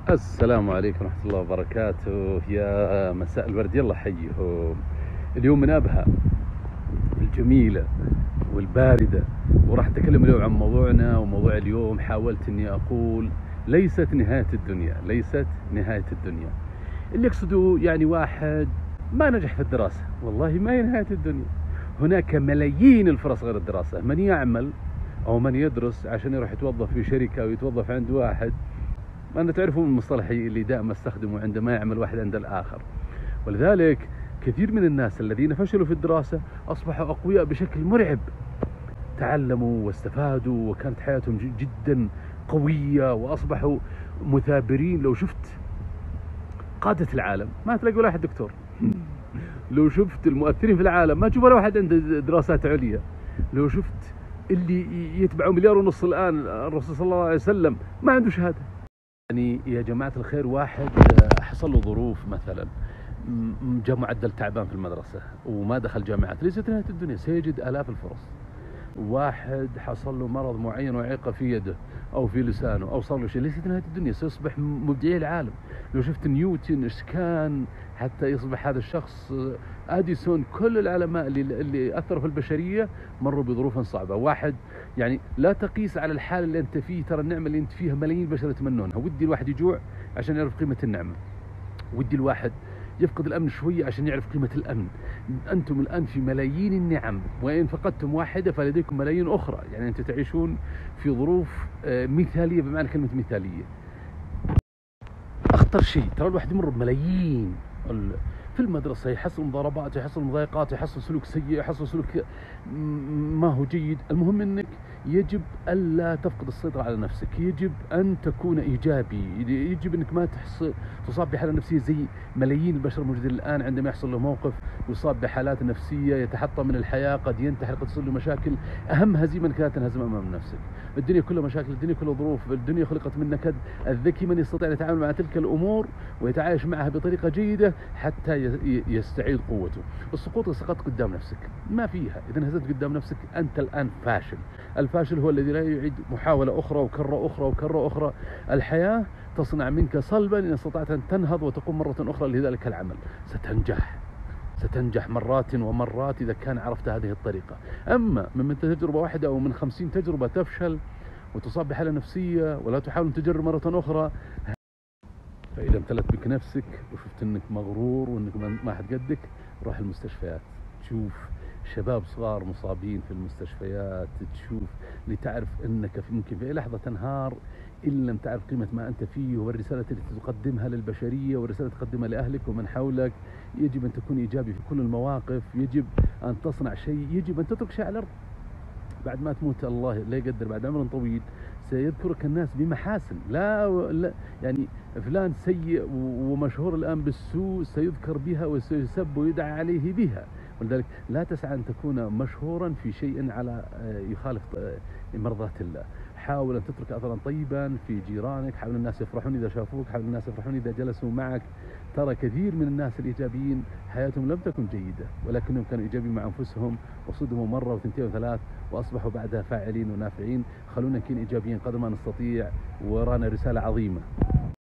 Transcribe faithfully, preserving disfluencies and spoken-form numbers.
السلام عليكم ورحمة الله وبركاته. يا مساء الورد، يلا حيه. اليوم من أبها الجميلة والباردة، وراح نتكلم اليوم عن موضوعنا. وموضوع اليوم حاولت أني أقول ليست نهاية الدنيا، ليست نهاية الدنيا. اللي يقصده يعني واحد ما نجح في الدراسة، والله ما هي نهاية الدنيا. هناك ملايين الفرص غير الدراسة. من يعمل أو من يدرس عشان يروح يتوظف في شركة أو يتوظف عند واحد، أنا تعرفون المصطلح اللي دائما استخدمه عندما يعمل واحد عند الآخر. ولذلك كثير من الناس الذين فشلوا في الدراسة أصبحوا أقوياء بشكل مرعب، تعلموا واستفادوا وكانت حياتهم جدا قوية وأصبحوا مثابرين. لو شفت قادة العالم ما تلاقي ولا واحد دكتور، لو شفت المؤثرين في العالم ما تشوف ولا واحد عنده دراسات عليا، لو شفت اللي يتبعوا مليار ونص الآن الرسول صلى الله عليه وسلم ما عنده شهادة. يعني يا جماعة الخير، واحد حصل له ظروف، مثلا جاء معدل تعبان في المدرسة وما دخل جامعات، ليست نهاية الدنيا، سيجد آلاف الفرص. واحد حصل له مرض معين وعيقة في يده أو في لسانه أو صار له شيء، ليست نهاية الدنيا، سيصبح مبدعي العالم. لو شفت نيوتن إيش كان حتى يصبح هذا الشخص، أديسون، كل العلماء اللي, اللي أثروا في البشرية مروا بظروف صعبة. واحد يعني لا تقيس على الحال اللي أنت فيه، ترى النعمة اللي أنت فيها ملايين البشر يتمنونها. ودي الواحد يجوع عشان يعرف قيمة النعمة، ودي الواحد يفقد الأمن شوية عشان يعرف قيمة الأمن. أنتم الآن في ملايين النعم، وإن فقدتم واحدة فلديكم ملايين أخرى. يعني أنتم تعيشون في ظروف مثالية بمعنى كلمة مثالية. أخطر شيء ترى الواحد يمر بملايين في المدرسة، يحصل مضاربات، يحصل مضايقات، يحصل سلوك سيء، يحصل سلوك ما هو جيد. المهم أنك يجب ألا تفقد السيطرة على نفسك، يجب أن تكون إيجابي، يجب أنك ما تحصل تصاب بحالة نفسية زي ملايين البشر الموجودين الآن عندما يحصل له موقف ويصاب بحالات نفسية، يتحطم من الحياة، قد ينتحر، قد تصير له مشاكل. أهم هزيمة أنك لا تنهزم أمام نفسك. الدنيا كلها مشاكل، الدنيا كلها ظروف، الدنيا خلقت من نكد. الذكي من يستطيع أن يتعامل مع تلك الأمور ويتعايش معها بطريقة جيدة حتى يستعيد قوته. السقوط سقط قدام نفسك، ما فيها. إذا انهزمت قدام نفسك أنت الآن فاشل. الفاشل هو الذي لا يعيد محاولة أخرى وكرة أخرى وكرة أخرى. الحياة تصنع منك صلبا إن استطعت أن تنهض وتقوم مرة أخرى لذلك العمل. ستنجح، ستنجح مرات ومرات إذا كان عرفت هذه الطريقة. أما من تجربة واحدة أو من خمسين تجربة تفشل وتصاب بحالة نفسية ولا تحاول أن تجرب مرة أخرى، فإذا امتلت بك نفسك وشفت أنك مغرور وأنك ما حد قدك، روح المستشفيات، تشوف شباب صغار مصابين في المستشفيات، تشوف لتعرف أنك ممكن في أي لحظة تنهار إن لم تعرف قيمة ما أنت فيه والرسالة التي تقدمها للبشرية والرسالة تقدمها لأهلك ومن حولك. يجب أن تكون إيجابي في كل المواقف، يجب أن تصنع شيء، يجب أن تترك شيء على الأرض. بعد ما تموت الله لا يقدر بعد عمر طويل سيذكرك الناس بمحاسن. لا, لا يعني فلان سيء ومشهور الآن بالسوء سيذكر بها وسيسب ويدعى عليه بها. ولذلك لا تسعى أن تكون مشهورا في شيء على يخالف مرضاة الله. حاول أن تترك أثرا طيبا في جيرانك، حاول الناس يفرحون إذا شافوك، حاول الناس يفرحون إذا جلسوا معك. ترى كثير من الناس الإيجابيين حياتهم لم تكن جيدة ولكنهم كانوا إيجابيين مع أنفسهم وصدموا مرة وثنتين وثلاث وأصبحوا بعدها فاعلين ونافعين. خلونا نكون إيجابيين قدر ما نستطيع، ورانا رسالة عظيمة.